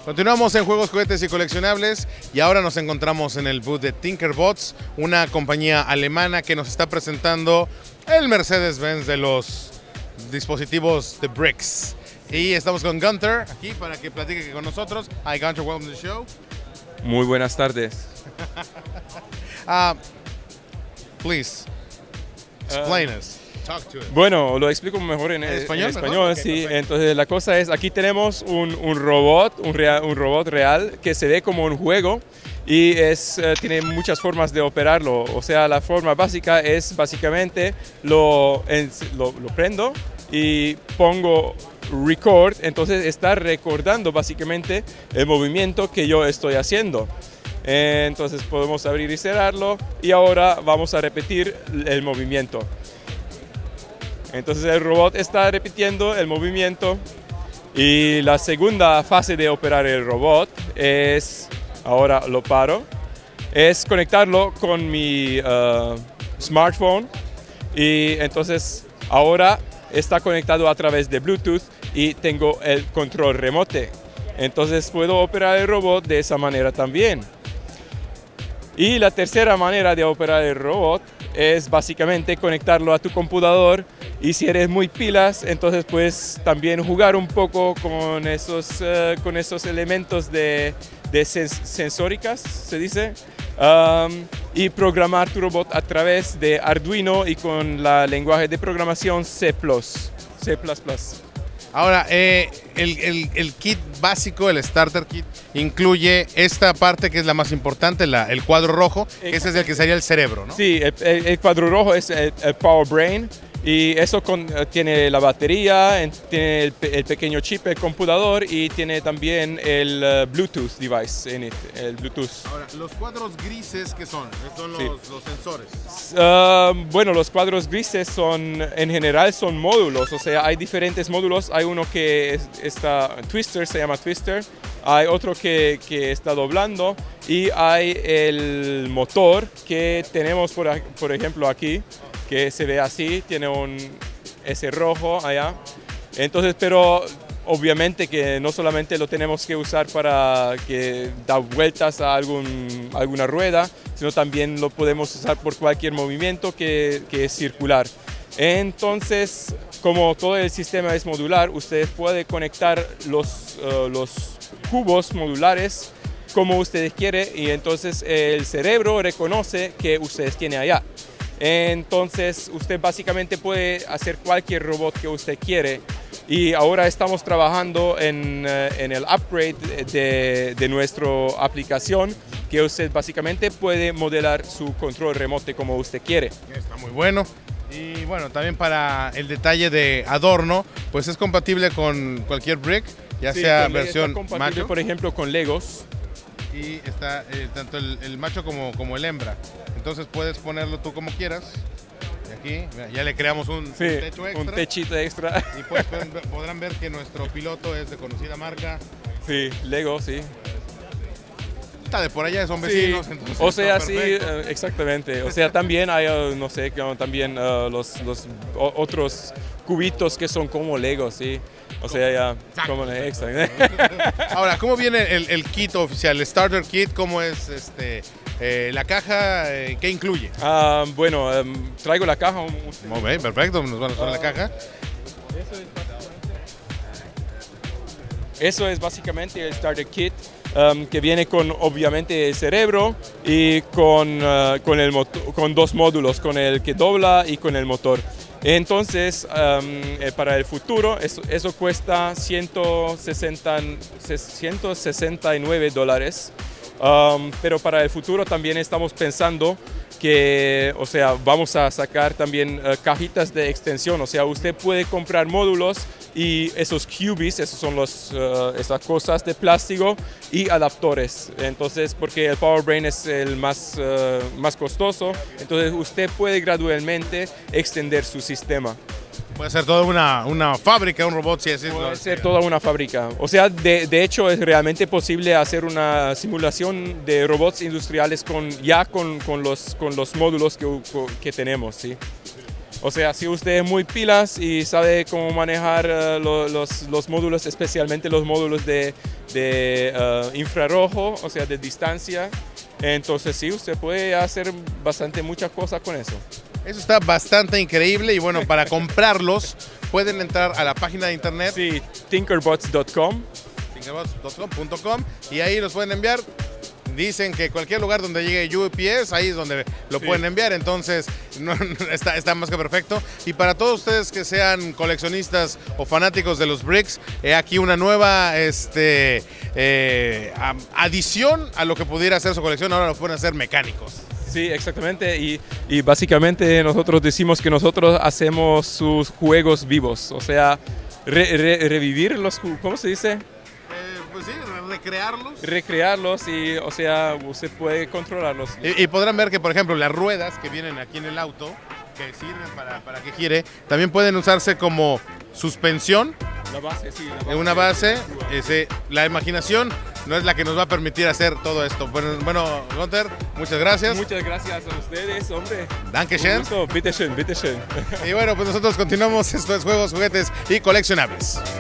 Continuamos en juegos, juguetes y coleccionables y ahora nos encontramos en el booth de Tinkerbots, una compañía alemana que nos está presentando el Mercedes-Benz de los dispositivos de Bricks. Y estamos con Gunther aquí para que platique con nosotros. Hi Gunther, welcome to the show. Muy buenas tardes. Please, explain us. Talk to it. Bueno, lo explico mejor en español, Okay, sí. perfecto. Entonces la cosa es, aquí tenemos un robot, un robot real que se ve como un juego y tiene muchas formas de operarlo. O sea, la forma básica es básicamente lo prendo y pongo record, entonces está recordando básicamente el movimiento que yo estoy haciendo. Entonces podemos abrir y cerrarlo y ahora vamos a repetir el movimiento. Entonces el robot está repitiendo el movimiento y la segunda fase de operar el robot es, ahora lo paro, es conectarlo con mi smartphone y entonces ahora está conectado a través de Bluetooth y tengo el control remoto. Entonces puedo operar el robot de esa manera también. Y la tercera manera de operar el robot es básicamente conectarlo a tu computador y si eres muy pilas, entonces puedes también jugar un poco con esos elementos de sensóricas, se dice, y programar tu robot a través de Arduino y con el lenguaje de programación C++. Ahora, el kit básico, el starter kit, incluye esta parte que es la más importante, el cuadro rojo, que ese es el que sería el cerebro, ¿no? Sí, el cuadro rojo es el Power Brain y eso tiene la batería, tiene el pequeño chip, el computador y tiene también el Bluetooth device en el Bluetooth. Ahora, los cuadros grises, ¿qué son? Son los sensores. Bueno, los cuadros grises en general son módulos, o sea, hay diferentes módulos. Hay uno que está Twister, se llama Twister. Hay otro que está doblando y hay el motor que tenemos, por ejemplo, aquí, que se ve así, tiene ese rojo allá. Entonces, pero obviamente que no solamente lo tenemos que usar para que da vueltas a alguna rueda, sino también lo podemos usar por cualquier movimiento que es circular. Entonces, como todo el sistema es modular, ustedes pueden conectar los cubos modulares como ustedes quieren y entonces el cerebro reconoce que ustedes tienen allá. Entonces usted básicamente puede hacer cualquier robot que usted quiere y ahora estamos trabajando en el upgrade de nuestra aplicación que usted básicamente puede modelar su control remoto como usted quiere. Está muy bueno. Y bueno, también para el detalle de adorno, pues es compatible con cualquier brick, ya Sí, sea versión está compatible, macho. por ejemplo, con Legos. Y está tanto el macho como el hembra. Entonces puedes ponerlo tú como quieras. Y aquí mira, ya le creamos un techo extra. Un techito extra. Y pues podrán ver que nuestro piloto es de conocida marca. Sí, Lego, sí. Está de por allá, son vecinos. Sí, Entonces o sea, está sí, perfecto. exactamente. O sea, también hay, no sé, también los otros cubitos que son como Legos, sí. O sea, ya, Exacto, como exacto. extra. Ahora, ¿cómo viene el kit oficial, el starter kit? ¿Cómo es la caja? ¿Qué incluye? Bueno, traigo la caja. Muy bien, perfecto, nos van a mostrar la caja. Eso es básicamente el starter kit que viene con obviamente el cerebro y con dos módulos, con el que dobla y con el motor. Entonces, para el futuro, eso cuesta $169. Pero para el futuro también estamos pensando que, o sea, vamos a sacar también cajitas de extensión. O sea, usted puede comprar módulos y esos cubies, esos son esas cosas de plástico y adaptadores. Entonces, porque el Power Brain es el más costoso, entonces usted puede gradualmente extender su sistema. Puede ser toda una fábrica, un robot, si así Puede ser toda una fábrica. O sea, de hecho es realmente posible hacer una simulación de robots industriales con los módulos que tenemos, ¿sí? O sea, si usted es muy pilas y sabe cómo manejar los módulos, especialmente los módulos de infrarrojo, o sea, de distancia, entonces sí, usted puede hacer muchas cosas con eso. Eso está bastante increíble y bueno, para comprarlos pueden entrar a la página de internet. Sí, tinkerbots.com. tinkerbots.com y ahí los pueden enviar. Dicen que cualquier lugar donde llegue UPS, ahí es donde lo pueden enviar, entonces está más que perfecto. Y para todos ustedes que sean coleccionistas o fanáticos de los bricks, aquí una nueva adición a lo que pudiera ser su colección, ahora lo pueden hacer mecánicos. Sí, exactamente, y básicamente nosotros decimos que nosotros hacemos sus juegos vivos, o sea, revivir los, ¿cómo se dice? Pues sí, recrearlos. Recrearlos y, o sea, usted puede controlarlos. Y podrán ver que, por ejemplo, las ruedas que vienen aquí en el auto, que sirven para que gire, también pueden usarse como suspensión. La base, sí. La base, una base, la imaginación no es la que nos va a permitir hacer todo esto. Bueno, Gunther, muchas gracias. Muchas gracias a ustedes, hombre. Dankeschön. Bitte schön, bitte schön. Y bueno, pues nosotros continuamos. Esto es Juegos, Juguetes y Coleccionables.